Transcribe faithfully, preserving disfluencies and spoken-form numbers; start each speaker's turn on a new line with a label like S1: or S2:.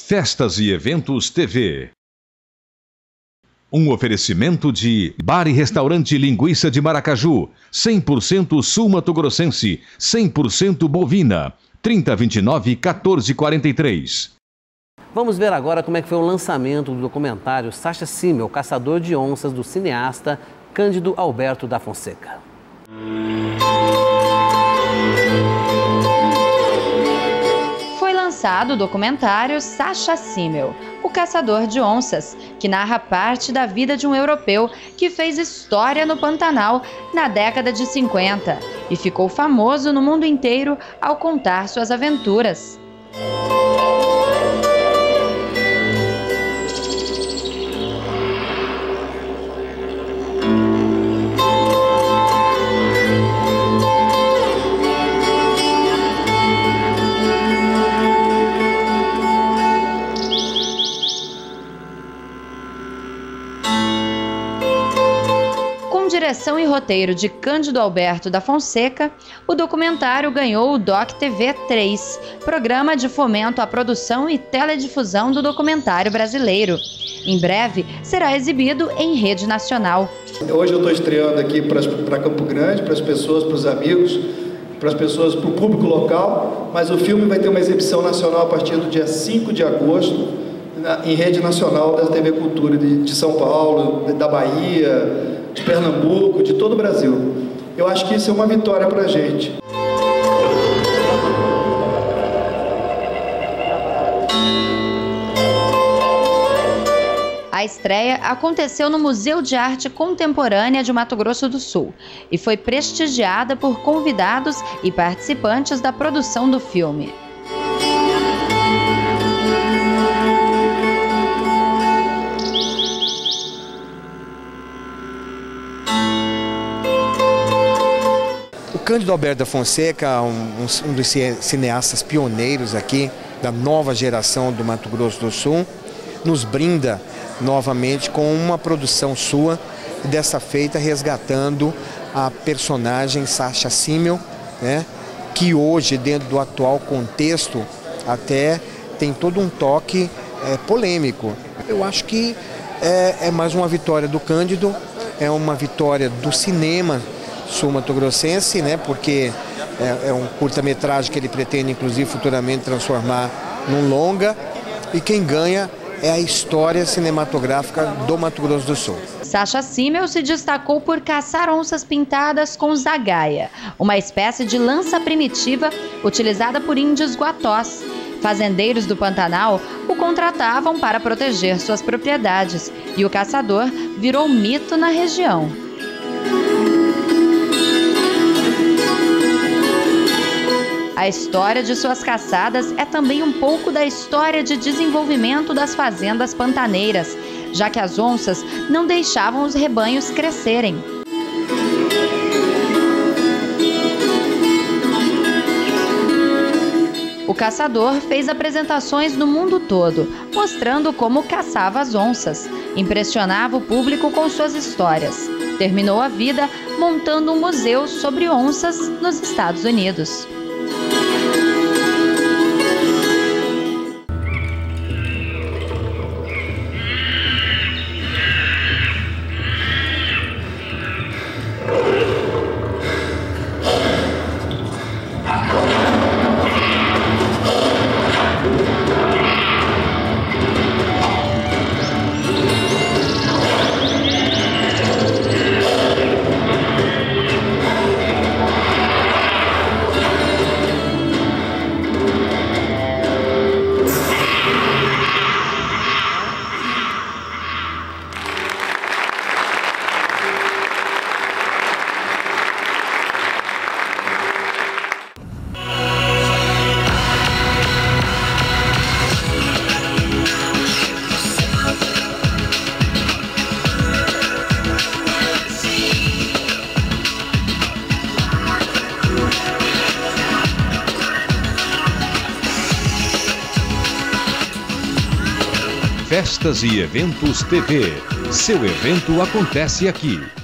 S1: Festas e Eventos T V. Um oferecimento de Bar e Restaurante Linguiça de Maracaju, cem por cento sul-mato-grossense, cem por cento bovina, trinta, vinte e nove, quatorze, quarenta e três.
S2: Vamos ver agora como é que foi o lançamento do documentário Sacha Simmel, Caçador de Onças, do cineasta Cândido Alberto da Fonseca.
S3: Foi lançado o documentário Sacha Simmel, o Caçador de Onças, que narra parte da vida de um europeu que fez história no Pantanal na década de cinquenta e ficou famoso no mundo inteiro ao contar suas aventuras. Com direção e roteiro de Cândido Alberto da Fonseca, o documentário ganhou o D O C T V três, Programa de Fomento à Produção e Teledifusão do Documentário Brasileiro. Em breve, será exibido em rede nacional.
S4: Hoje eu estou estreando aqui para Campo Grande, para as pessoas, para os amigos, para as pessoas, para o público local, mas o filme vai ter uma exibição nacional a partir do dia cinco de agosto, na, em rede nacional da T V Cultura de, de São Paulo, da Bahia, de Pernambuco, de todo o Brasil. Eu acho que isso é uma vitória para a gente.
S3: A estreia aconteceu no Museu de Arte Contemporânea de Mato Grosso do Sul e foi prestigiada por convidados e participantes da produção do filme.
S5: O Cândido Alberto da Fonseca, um, um dos cineastas pioneiros aqui da nova geração do Mato Grosso do Sul, nos brinda novamente com uma produção sua, dessa feita resgatando a personagem Sacha Simmel, né, que hoje, dentro do atual contexto, até tem todo um toque é, polêmico. Eu acho que é, é mais uma vitória do Cândido, é uma vitória do cinema sul-mato-grossense, né, porque é, é um curta-metragem que ele pretende, inclusive, futuramente transformar num longa, e quem ganha é a história cinematográfica do Mato Grosso do Sul.
S3: Sacha Simmel se destacou por caçar onças pintadas com zagaia, uma espécie de lança primitiva utilizada por índios guatós. Fazendeiros do Pantanal o contratavam para proteger suas propriedades e o caçador virou mito na região. A história de suas caçadas é também um pouco da história de desenvolvimento das fazendas pantaneiras, já que as onças não deixavam os rebanhos crescerem. O caçador fez apresentações no mundo todo, mostrando como caçava as onças. Impressionava o público com suas histórias. Terminou a vida montando um museu sobre onças nos Estados Unidos.
S1: Festas e Eventos T V. Seu evento acontece aqui.